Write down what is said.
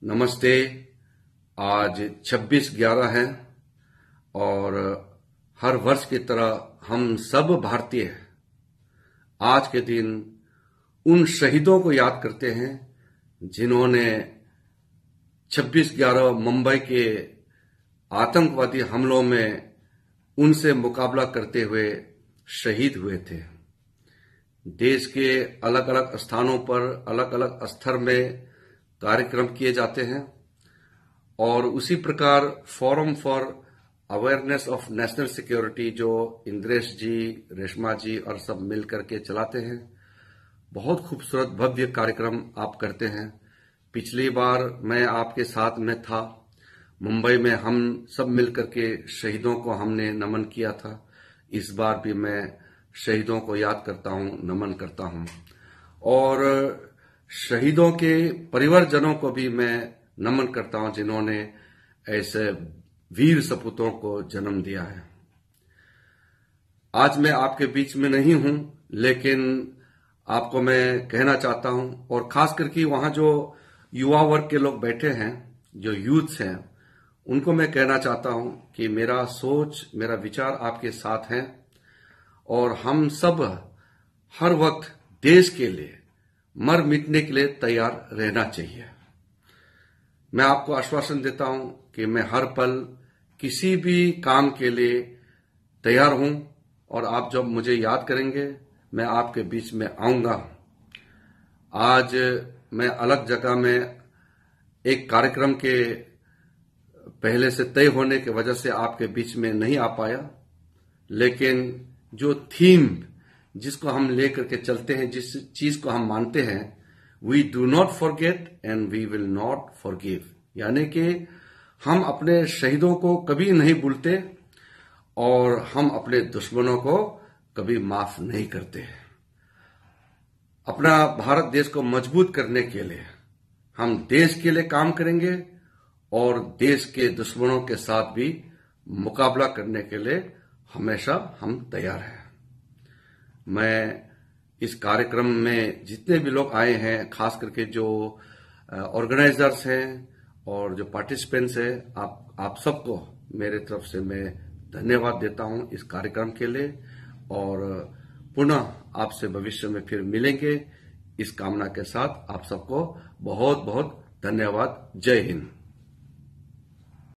नमस्ते। आज 26/11 है और हर वर्ष की तरह हम सब भारतीय आज के दिन उन शहीदों को याद करते हैं जिन्होंने 26/11 मुंबई के आतंकवादी हमलों में उनसे मुकाबला करते हुए शहीद हुए थे। देश के अलग अलग स्थानों पर अलग अलग स्तर में कार्यक्रम किए जाते हैं और उसी प्रकार forum for awareness of national security जो इंद्रेश जी, रेशमा जी और सब मिलकर के चलाते हैं। बहुत खूबसूरत भव्य कार्यक्रम आप करते हैं। पिछली बार मैं आपके साथ में था, मुंबई में हम सब मिलकर के शहीदों को हमने नमन किया था। इस बार भी मैं शहीदों को याद करता हूं, नमन करता हूं और शहीदों के परिवारजनों को भी मैं नमन करता हूं जिन्होंने ऐसे वीर सपूतों को जन्म दिया है। आज मैं आपके बीच में नहीं हूं, लेकिन आपको मैं कहना चाहता हूं और खास करके वहां जो युवा वर्ग के लोग बैठे हैं, जो यूथ्स हैं, उनको मैं कहना चाहता हूं कि मेरा सोच, मेरा विचार आपके साथ है और हम सब हर वक्त देश के लिए मर मिटने के लिए तैयार रहना चाहिए। मैं आपको आश्वासन देता हूं कि मैं हर पल किसी भी काम के लिए तैयार हूं और आप जब मुझे याद करेंगे मैं आपके बीच में आऊंगा। आज मैं अलग जगह में एक कार्यक्रम के पहले से तय होने की वजह से आपके बीच में नहीं आ पाया, लेकिन जो थीम जिसको हम लेकर के चलते हैं, जिस चीज को हम मानते हैं, we do not forget and we will not forgive, यानी कि हम अपने शहीदों को कभी नहीं भूलते और हम अपने दुश्मनों को कभी माफ नहीं करते। अपना भारत देश को मजबूत करने के लिए हम देश के लिए काम करेंगे और देश के दुश्मनों के साथ भी मुकाबला करने के लिए हमेशा हम तैयार हैं। मैं इस कार्यक्रम में जितने भी लोग आए हैं, खास करके जो ऑर्गेनाइजर्स हैं और जो पार्टिसिपेंट्स हैं, आप सबको मेरे तरफ से मैं धन्यवाद देता हूं इस कार्यक्रम के लिए और पुनः आपसे भविष्य में फिर मिलेंगे इस कामना के साथ। आप सबको बहुत बहुत धन्यवाद। जय हिंद।